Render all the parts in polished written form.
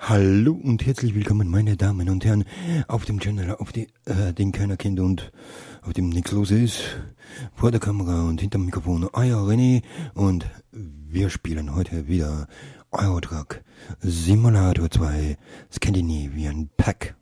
Hallo und herzlich willkommen, meine Damen und Herren, auf dem Channel, den keiner kennt und auf dem nichts los ist. Vor der Kamera und hinterm Mikrofon euer René und wir spielen heute wieder Euro Truck Simulator 2 Scandinavian Pack.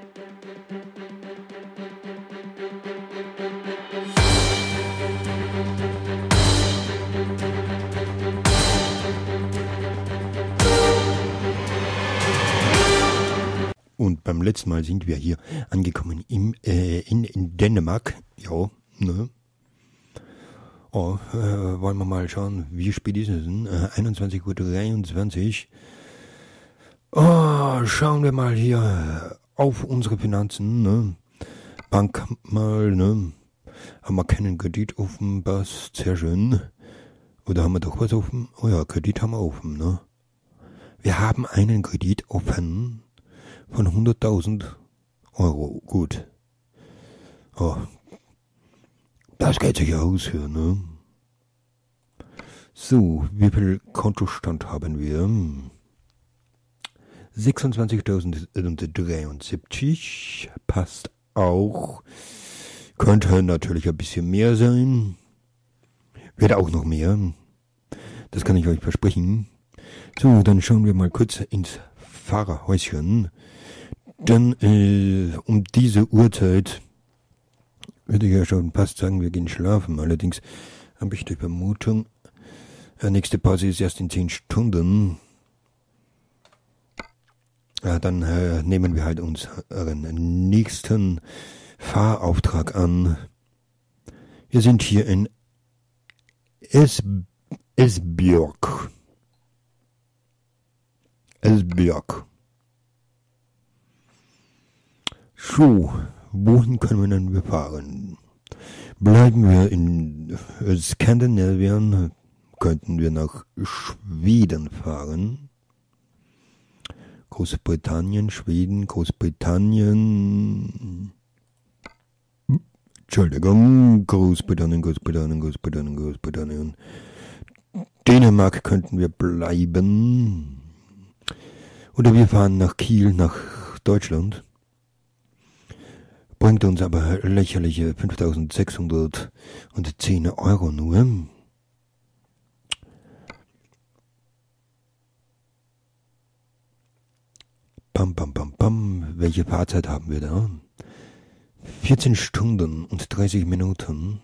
Und beim letzten Mal sind wir hier angekommen in Dänemark. Ja, ne? Oh, wollen wir mal schauen, wie spät ist es denn? 21:23 Uhr. Oh, schauen wir mal hier auf unsere Finanzen, ne? Bank mal, ne? Haben wir keinen Kredit offen, passt, sehr schön. Oder haben wir doch was offen? Oh ja, Kredit haben wir offen, ne? Wir haben einen Kredit offen von 100.000 Euro. Gut. Oh. Das geht sich aus hier, ne? So, wie viel Kontostand haben wir? 26.073. Passt auch. Könnte natürlich ein bisschen mehr sein. Wird auch noch mehr. Das kann ich euch versprechen. So, dann schauen wir mal kurz ins Fahrerhäuschen. Denn um diese Uhrzeit würde ich ja schon fast sagen, wir gehen schlafen. Allerdings habe ich die Vermutung, nächste Pause ist erst in 10 Stunden. Ja, dann nehmen wir halt unseren nächsten Fahrauftrag an. Wir sind hier in Esbjerg. So, wohin können wir fahren? Bleiben wir in Skandinavien, könnten wir nach Schweden fahren. Großbritannien, Schweden, Großbritannien. Entschuldigung, Großbritannien. Dänemark könnten wir bleiben. Oder wir fahren nach Kiel, nach Deutschland. Bringt uns aber lächerliche 5.610 Euro nur. Pam. Welche Fahrzeit haben wir da? 14 Stunden und 30 Minuten.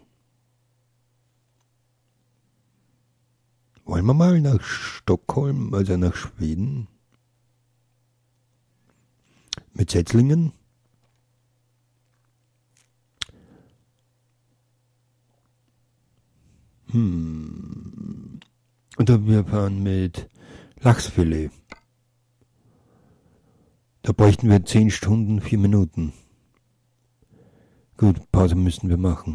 Wollen wir mal nach Stockholm, also nach Schweden? Mit Setzlingen? Oder wir fahren mit Lachsfilet. Da bräuchten wir 10 Stunden, 4 Minuten. Gut, Pause müssen wir machen.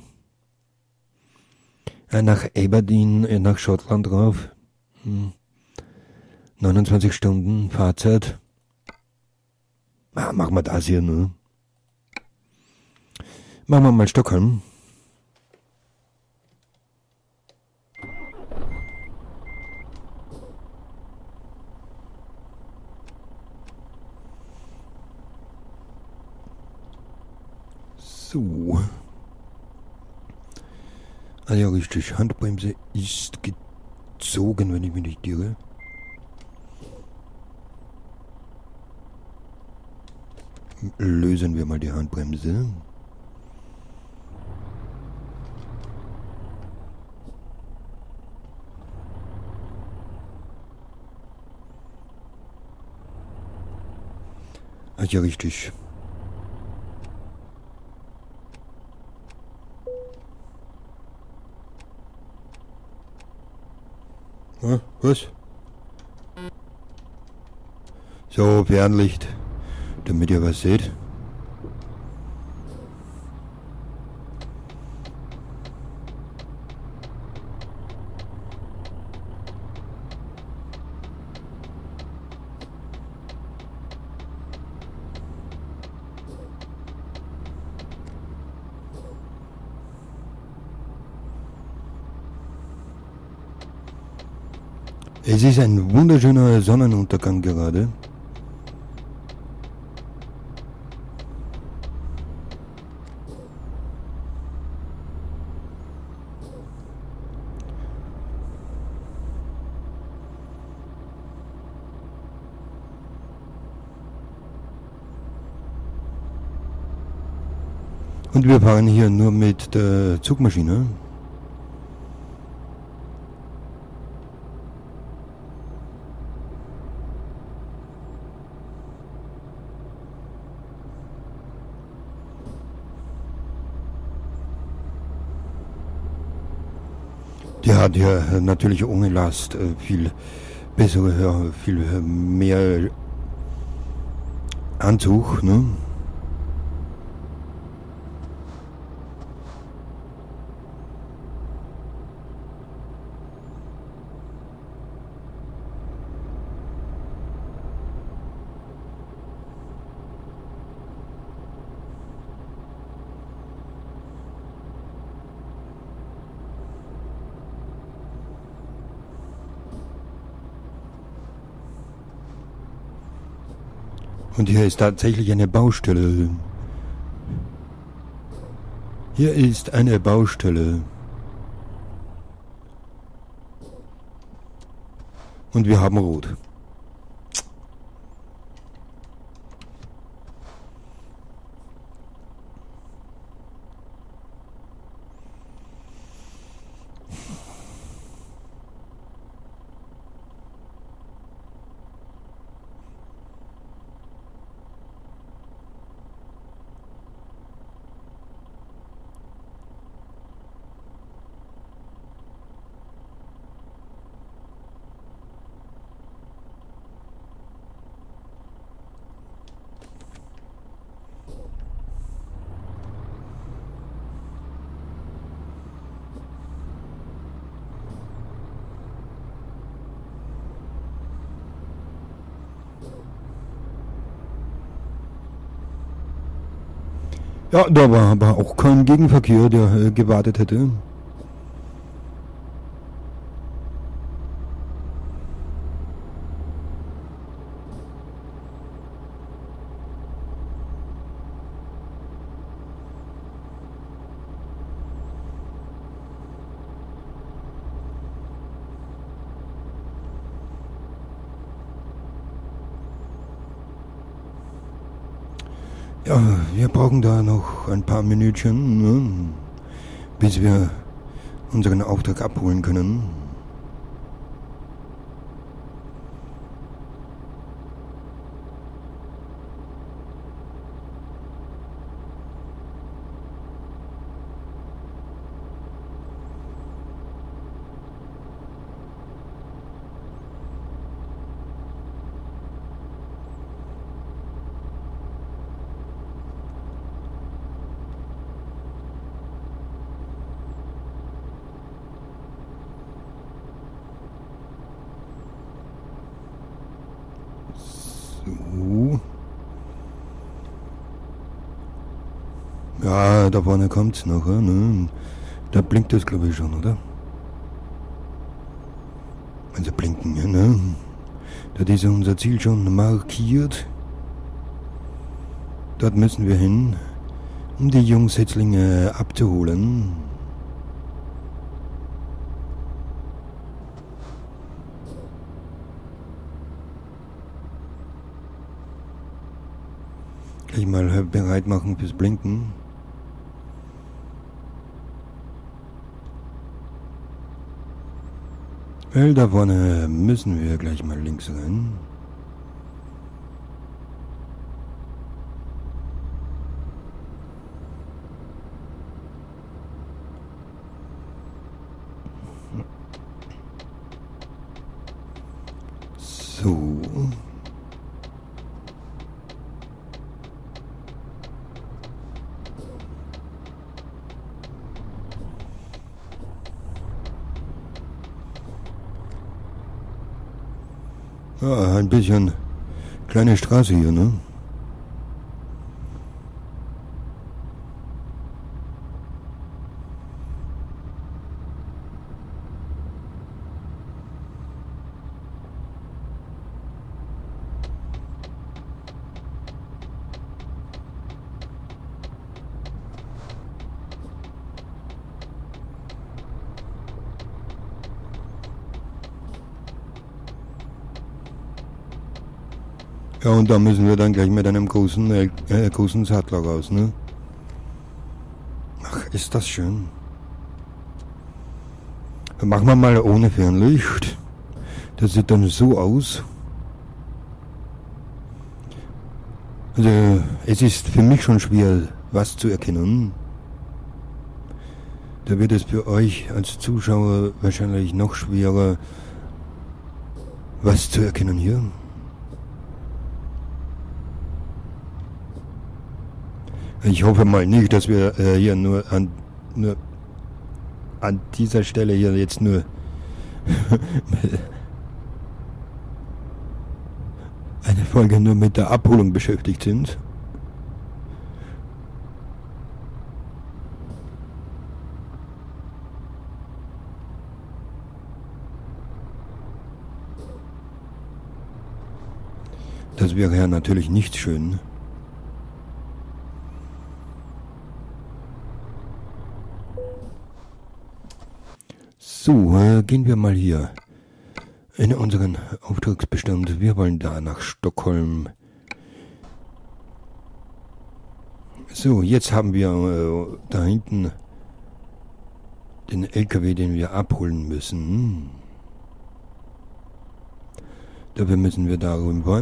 Nach Aberdeen, nach Schottland drauf. 29 Stunden Fahrzeit. Machen wir das hier, ne? Machen wir mal Stockholm. So. Ah ja, richtig. Handbremse ist gezogen, wenn ich mich nicht irre. Lösen wir mal die Handbremse. Ah ja, richtig. Was? So, Fernlicht, damit ihr was seht. Es ist ein wunderschöner Sonnenuntergang gerade. Und wir fahren hier nur mit der Zugmaschine. Die hat ja natürlich ohne Last viel bessere, ja, viel mehr Anzug, ne? Und hier ist tatsächlich eine Baustelle. Hier ist eine Baustelle. Und wir haben Rot. Ja, da war aber auch kein Gegenverkehr, der gewartet hätte. Ja, wir brauchen da noch ein paar Minütchen, ne, bis wir unseren Auftrag abholen können. So. Ja, da vorne kommt's noch, ne? Da blinkt es, glaube ich, schon, oder? Also blinken, ja, ne? Da ist unser Ziel schon markiert. Dort müssen wir hin, um die Jungsetzlinge abzuholen. Gleich mal bereit machen fürs Blinken. Weil da vorne müssen wir gleich mal links rein. So. Ja, ein bisschen kleine Straße hier, ne? Ja, und da müssen wir dann gleich mit einem großen Sattler raus, ne? ist das schön. Machen wir mal ohne Fernlicht. Das sieht dann so aus. Also, es ist für mich schon schwer, was zu erkennen. Da wird es für euch als Zuschauer wahrscheinlich noch schwerer, was zu erkennen hier. Ich hoffe mal nicht, dass wir hier nur an dieser Stelle hier jetzt nur eine Folge nur mit der Abholung beschäftigt sind. Das wäre ja natürlich nicht schön. So, gehen wir mal hier in unseren Auftragsbestand. Wir wollen da nach Stockholm. So, jetzt haben wir da hinten den LKW, den wir abholen müssen. Dafür müssen wir da rüber.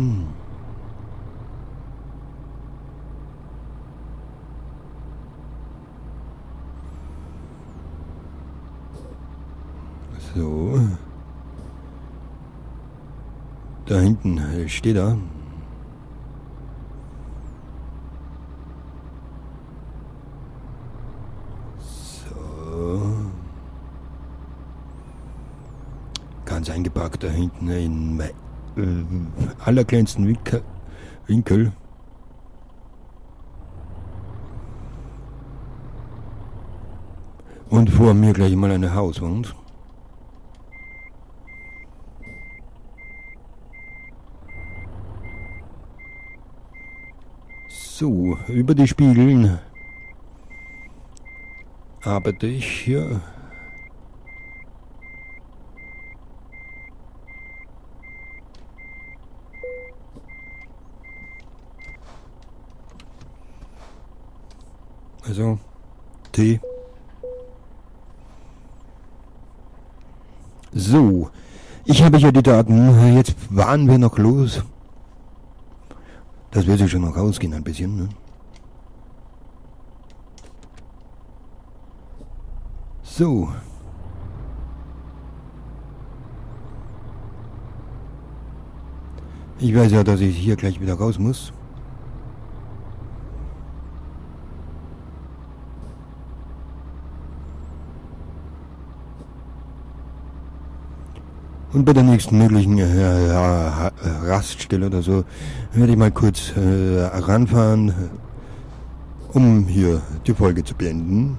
So. Da hinten steht er. So. Ganz eingepackt da hinten in allerkleinsten Winkel. Und vor mir gleich mal eine Hauswand. So, über die Spiegeln arbeite ich hier. Also, T. So, ich habe hier die Daten. Jetzt waren wir noch los. Das wird sich schon noch ausgehen ein bisschen, ne? So. Ich weiß ja, dass ich hier gleich wieder raus muss. Und bei der nächsten möglichen Raststelle oder so werde ich mal kurz ranfahren, um hier die Folge zu beenden.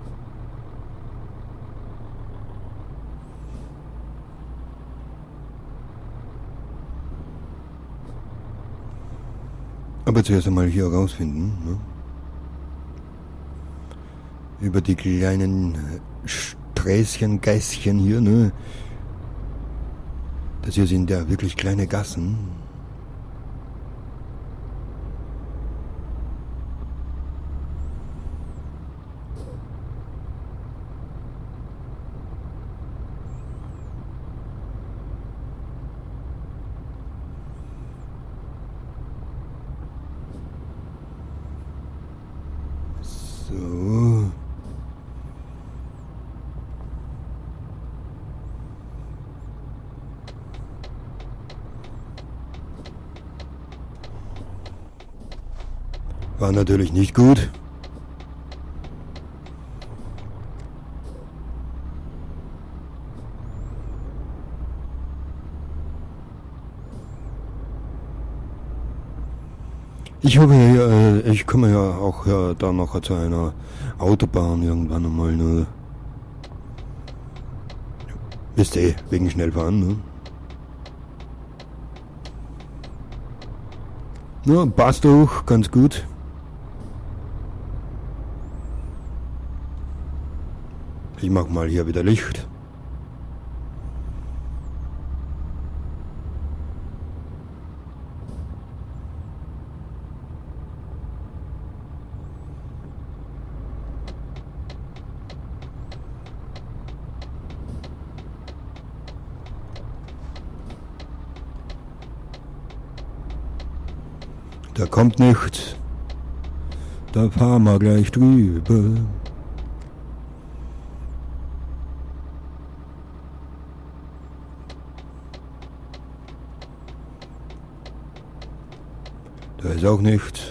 Aber zuerst einmal hier rausfinden, ne? Über die kleinen Sträßchen, Geißchen hier, ne? Das hier sind ja wirklich kleine Gassen. So. War natürlich nicht gut. Ich hoffe, ich komme ja auch da noch zu einer Autobahn irgendwann einmal. Ne? Wisst ihr, wegen Schnellfahren. Ne? Ja, passt auch ganz gut. Ich mach mal hier wieder Licht. Da kommt nichts. Da fahren wir gleich drüber. Da ist auch nichts.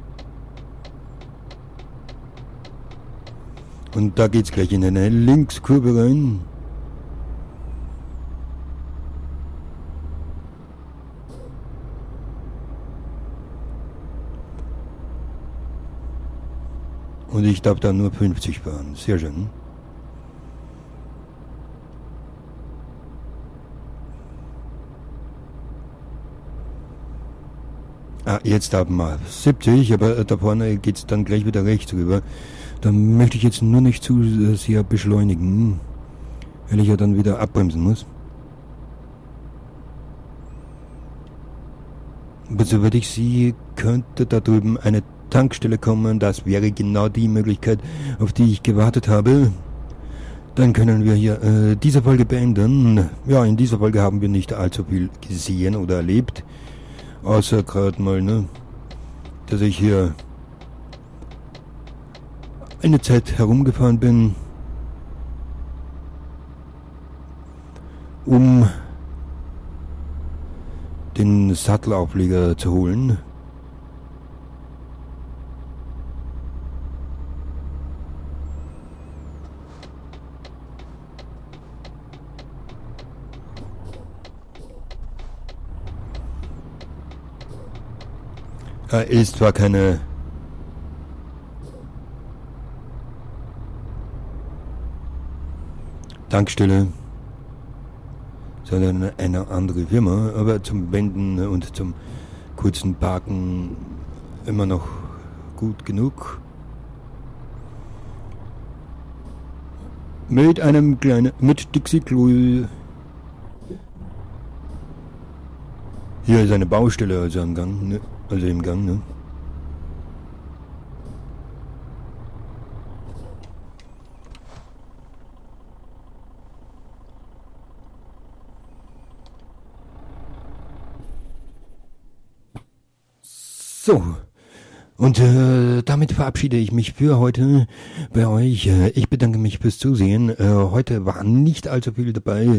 Und da geht's gleich in eine Linkskurve rein. Und ich darf da nur 50 fahren. Sehr schön. Jetzt haben wir 70, aber da vorne geht es dann gleich wieder rechts rüber. Da möchte ich jetzt nur nicht zu sehr beschleunigen, weil ich ja dann wieder abbremsen muss. Aber soweit ich sehe, könnte da drüben eine Tankstelle kommen. Das wäre genau die Möglichkeit, auf die ich gewartet habe. Dann können wir hier diese Folge beenden. Ja, in dieser Folge haben wir nicht allzu viel gesehen oder erlebt. Außer gerade mal, ne, dass ich hier eine Zeit herumgefahren bin, um den Sattelaufleger zu holen. Ist zwar keine Tankstelle, sondern eine andere Firma, aber zum Wenden und zum kurzen Parken immer noch gut genug. Mit einem kleinen, mit Dixie-Klo. Hier ist eine Baustelle also im Gang, ne? Ne? So, und damit verabschiede ich mich für heute bei euch. Ich bedanke mich fürs Zusehen. Heute war nicht allzu viel dabei.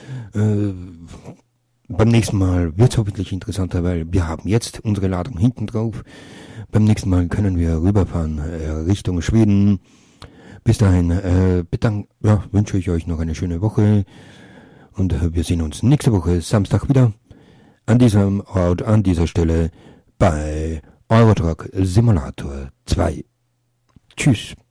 Beim nächsten Mal wird es hoffentlich interessanter, weil wir haben jetzt unsere Ladung hinten drauf. Beim nächsten Mal können wir rüberfahren Richtung Schweden. Bis dahin wünsche ich euch noch eine schöne Woche und wir sehen uns nächste Woche Samstag wieder an diesem Ort, an dieser Stelle bei Euro Truck Simulator 2. Tschüss.